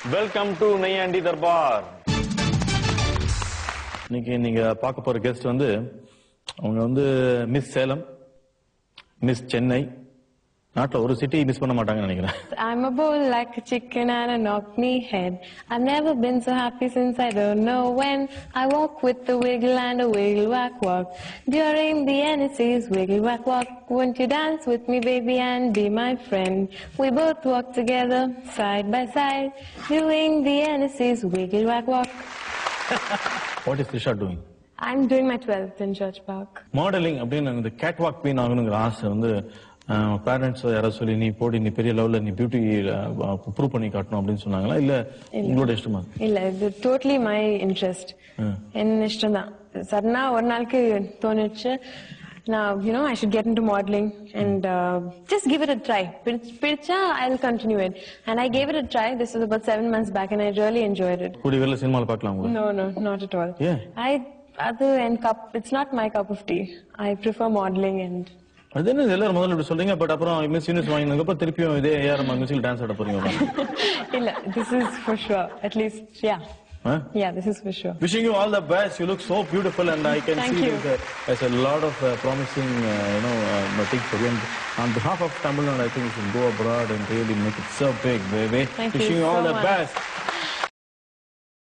Welcome to நையாண்டி தர்பார். இன்னைக்கு நீங்க பார்க்க போற கெஸ்ட் வந்து அவங்க வந்து மிஸ் சேலம், மிஸ் சென்னை, நாட்டுல ஒரு சிட்டி மிஸ் பண்ண மாட்டாங்கன்னு நினைக்கிறேன். I'm a bull like a chicken and a knock-knee head. I've never been so happy since I don't know when. I walk with the wiggle and a wiggle whack walk. During the NSC's wiggle whack walk, won't you dance with me, baby, and be my friend? We both walk together side by side, doing the NSC's wiggle whack walk. What is Trisha doing? I'm doing my 12th in Church Park. Modelling அப்படின்னு இந்த gate walk queen ஆகணுங்கிற ஆசை வந்து parents யாராவது சொல்லி நீ போடி நீ பெரிய லெவல்ல நீ பியூட்டி ப்ரூவ் பண்ணி காட்டணும் அப்படின்னு சொன்னாங்களா இல்ல உங்களோட இஷ்டமா? இல்ல, இது டோட்டலி மை இன்ட்ரெஸ்ட். என் இஷ்டம் தான். சடனா ஒரு நாளைக்கு தோணுச்சு, now I should get into modeling and just give it a try. Pidicha, I'll continue it, and I gave it a try. This was about 7 months back and I really enjoyed it. கூடி வேளை சினிமால பார்க்கலாம் உங்களை? No, not at all. Yeah. It's not my cup of tea. I prefer modeling. And அது என்ன எல்லாரும் முதல்ல இப்படி சொல்றீங்க, பட் அப்புறம் மிஸ் யூனிவர்ஸ் வாங்கினதுக்கு அப்புறம் திருப்பியும் இதே ஏஆர் மியூசிக் டான்ஸ் ஆட போறீங்க? இல்ல, this is for sure. At least, yeah. Huh? Yeah, this is for sure. Wishing you all the best. You look so beautiful, and I can Thank see you. there's a lot of promising, things for you. And on behalf of Tamil Nadu, I think you should go abroad and really make it so big, baby. Thank Wishing you you all so the much. best.